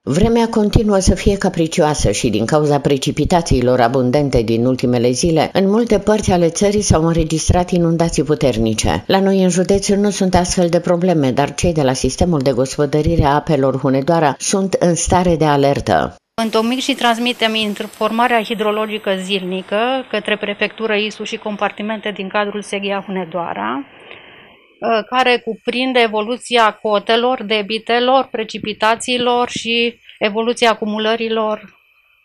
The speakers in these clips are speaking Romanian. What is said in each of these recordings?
Vremea continuă să fie capricioasă și din cauza precipitațiilor abundente din ultimele zile, în multe părți ale țării s-au înregistrat inundații puternice. La noi în județ nu sunt astfel de probleme, dar cei de la Sistemul de Gospodărire a Apelor Hunedoara sunt în stare de alertă. Întocmim și transmitem informarea hidrologică zilnică către Prefectură ISU și compartimente din cadrul SEGEA Hunedoara, care cuprinde evoluția cotelor, debitelor, precipitațiilor și evoluția acumulărilor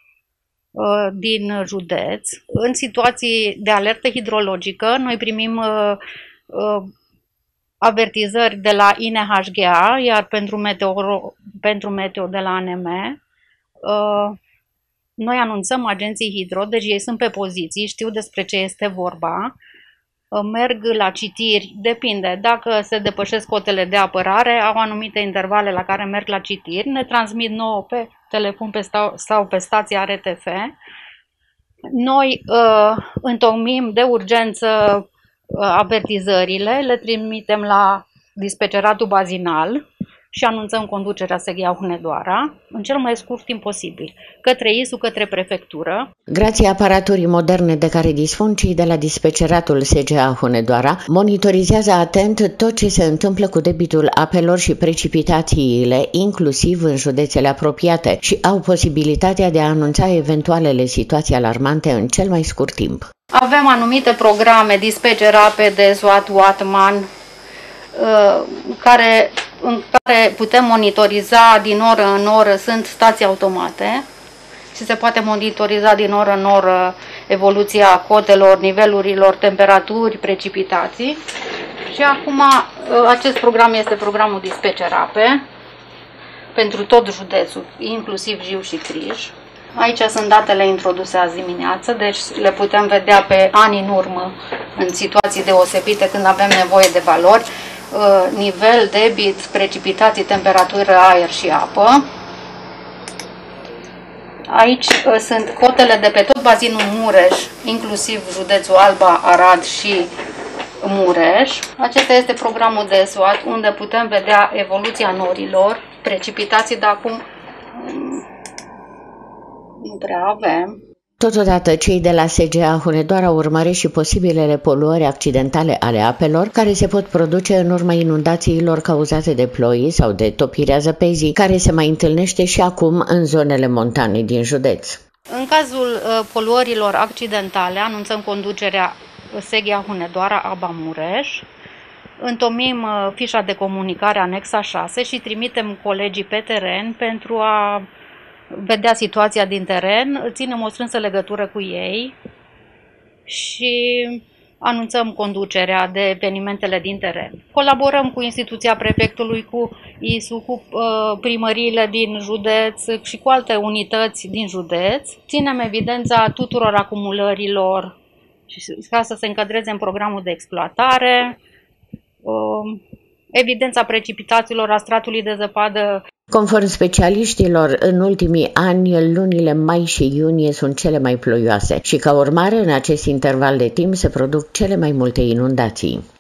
din județ. În situații de alertă hidrologică, noi primim avertizări de la INHGA, iar pentru meteo de la ANM. Noi anunțăm agenții hidro, deci ei sunt pe poziții, știu despre ce este vorba. Merg la citiri, depinde, dacă se depășesc cotele de apărare, au anumite intervale la care merg la citiri, ne transmit nouă pe telefon sau pe stația RTF. Noi întocmim de urgență avertizările, le trimitem la dispeceratul bazinal și anunțăm conducerea SEGEA Hunedoara în cel mai scurt timp posibil, către ISU, către prefectură. Grație aparaturii moderne de care dispun, cei de la dispeceratul SEGEA Hunedoara monitorizează atent tot ce se întâmplă cu debitul apelor și precipitațiile, inclusiv în județele apropiate, și au posibilitatea de a anunța eventualele situații alarmante în cel mai scurt timp. Avem anumite programe, dispecer apede, SWAT, Watman, în care putem monitoriza din oră în oră, sunt stații automate și se poate monitoriza din oră în oră evoluția cotelor, nivelurilor, temperaturi, precipitații. Și acum acest program este programul Dispecer Ape pentru tot județul, inclusiv Jiu și Criș. Aici sunt datele introduse azi dimineață, deci le putem vedea pe ani în urmă, în situații deosebite, când avem nevoie de valori. Nivel, debit, precipitații, temperatură, aer și apă. Aici sunt cotele de pe tot bazinul Mureș, inclusiv județul Alba, Arad și Mureș. Acesta este programul de SWAT, unde putem vedea evoluția norilor, precipitații, dar acum nu prea avem. Totodată, cei de la SEGEA Hunedoara urmăresc și posibilele poluări accidentale ale apelor care se pot produce în urma inundațiilor cauzate de ploi sau de topirea zăpezii, care se mai întâlnește și acum în zonele montane din județ. În cazul poluărilor accidentale, anunțăm conducerea SEGEA Hunedoara ABA Mureș, întocmim fișa de comunicare anexa 6 și trimitem colegii pe teren pentru a vedea situația din teren, ținem o strânsă legătură cu ei și anunțăm conducerea de evenimentele din teren. Colaborăm cu instituția prefectului, cu ISU, cu primăriile din județ și cu alte unități din județ. Ținem evidența tuturor acumulărilor ca să se încadreze în programul de exploatare, evidența precipitațiilor, a stratului de zăpadă. Conform specialiștilor, în ultimii ani, lunile mai și iunie sunt cele mai ploioase și, ca urmare, în acest interval de timp se produc cele mai multe inundații.